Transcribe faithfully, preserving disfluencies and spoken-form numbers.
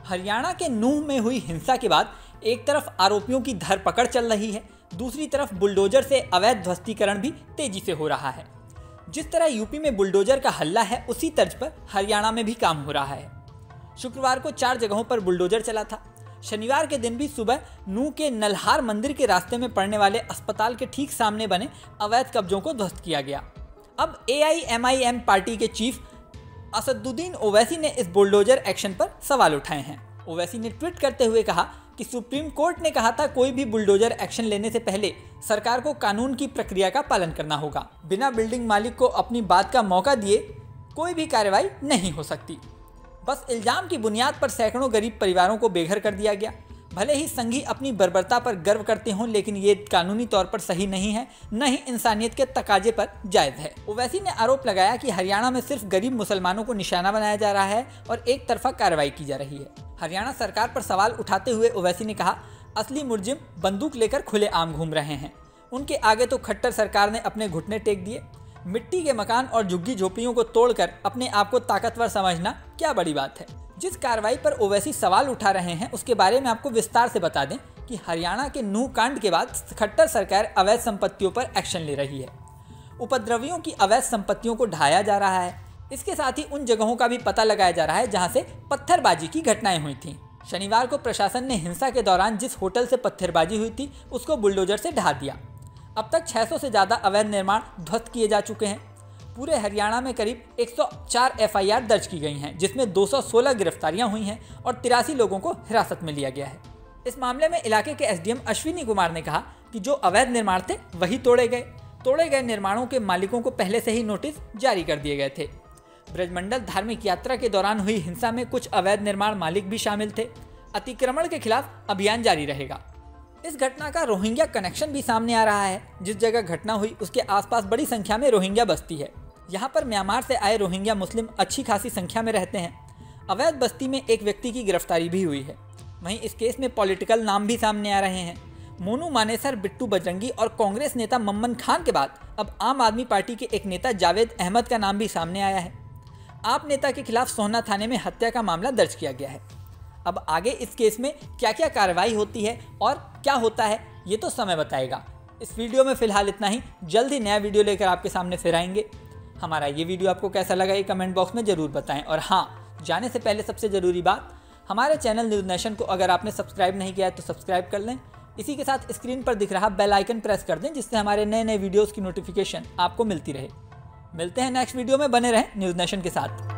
हरियाणा के नूंह में हुई हिंसा के बाद एक तरफ आरोपियों की धरपकड़ चल रही है, दूसरी तरफ बुलडोजर से अवैध ध्वस्तीकरण भी तेजी से हो रहा है। जिस तरह यूपी में बुलडोजर का हल्ला है, उसी तर्ज पर हरियाणा में भी काम हो रहा है। शुक्रवार को चार जगहों पर बुलडोजर चला था। शनिवार के दिन भी सुबह नूंह के नल्हार मंदिर के रास्ते में पड़ने वाले अस्पताल के ठीक सामने बने अवैध कब्जों को ध्वस्त किया गया। अब A I M I M party के चीफ असदुद्दीन ओवैसी ने इस बुलडोजर एक्शन पर सवाल उठाए हैं। ओवैसी ने ट्वीट करते हुए कहा कि सुप्रीम कोर्ट ने कहा था कोई भी बुलडोजर एक्शन लेने से पहले सरकार को कानून की प्रक्रिया का पालन करना होगा। बिना बिल्डिंग मालिक को अपनी बात का मौका दिए कोई भी कार्रवाई नहीं हो सकती। बस इल्जाम की बुनियाद पर सैकड़ों गरीब परिवारों को बेघर कर दिया गया। भले ही संघी अपनी बर्बरता पर गर्व करते हों, लेकिन ये कानूनी तौर पर सही नहीं है, न ही इंसानियत के तकाजे पर जायज़ है। ओवैसी ने आरोप लगाया कि हरियाणा में सिर्फ गरीब मुसलमानों को निशाना बनाया जा रहा है और एक तरफा कार्रवाई की जा रही है। हरियाणा सरकार पर सवाल उठाते हुए ओवैसी ने कहा, असली मुलजिम बंदूक लेकर खुलेआम घूम रहे हैं। उनके आगे तो खट्टर सरकार ने अपने घुटने टेक दिए। मिट्टी के मकान और झुग्गी झोपड़ियों को तोड़कर अपने आप को ताकतवर समझना क्या बड़ी बात है। जिस कार्रवाई पर ओवैसी सवाल उठा रहे हैं, उसके बारे में आपको विस्तार से बता दें कि हरियाणा के नूंह कांड के बाद खट्टर सरकार अवैध संपत्तियों पर एक्शन ले रही है। उपद्रवियों की अवैध संपत्तियों को ढाया जा रहा है। इसके साथ ही उन जगहों का भी पता लगाया जा रहा है जहां से पत्थरबाजी की घटनाएं हुई थीं। शनिवार को प्रशासन ने हिंसा के दौरान जिस होटल से पत्थरबाजी हुई थी, उसको बुलडोजर से ढा दिया। अब तक छह सौ से ज़्यादा अवैध निर्माण ध्वस्त किए जा चुके हैं। पूरे हरियाणा में करीब एक सौ चार एफ आई आर दर्ज की गई हैं, जिसमें दो सौ सोलह गिरफ्तारियां हुई हैं और तिरासी लोगों को हिरासत में लिया गया है। इस मामले में इलाके के S D M Ashwini Kumar ने कहा कि जो अवैध निर्माण थे वही तोड़े गए। तोड़े गए निर्माणों के मालिकों को पहले से ही नोटिस जारी कर दिए गए थे। ब्रजमंडल धार्मिक यात्रा के दौरान हुई हिंसा में कुछ अवैध निर्माण मालिक भी शामिल थे। अतिक्रमण के खिलाफ अभियान जारी रहेगा। इस घटना का रोहिंग्या कनेक्शन भी सामने आ रहा है। जिस जगह घटना हुई उसके आसपास बड़ी संख्या में रोहिंग्या बस्ती है। यहाँ पर म्यांमार से आए रोहिंग्या मुस्लिम अच्छी खासी संख्या में रहते हैं। अवैध बस्ती में एक व्यक्ति की गिरफ्तारी भी हुई है। वहीं इस केस में पॉलिटिकल नाम भी सामने आ रहे हैं। मोनू मानेसर, बिट्टू बजरंगी और कांग्रेस नेता मम्मन खान के बाद अब आम आदमी पार्टी के एक नेता जावेद अहमद का नाम भी सामने आया है। आप नेता के खिलाफ सोहना थाने में हत्या का मामला दर्ज किया गया है। अब आगे इस केस में क्या क्या कार्रवाई होती है और क्या होता है, ये तो समय बताएगा। इस वीडियो में फिलहाल इतना ही। जल्द ही नया वीडियो लेकर आपके सामने फिर आएंगे। हमारा ये वीडियो आपको कैसा लगा ये कमेंट बॉक्स में ज़रूर बताएं। और हाँ, जाने से पहले सबसे ज़रूरी बात, हमारे चैनल न्यूज़ नेशन को अगर आपने सब्सक्राइब नहीं किया है तो सब्सक्राइब कर लें। इसी के साथ स्क्रीन पर दिख रहा बेल आइकन प्रेस कर दें, जिससे हमारे नए नए वीडियोज़ की नोटिफिकेशन आपको मिलती रहे। मिलते हैं नेक्स्ट वीडियो में। बने रहें न्यूज़ नेशन के साथ।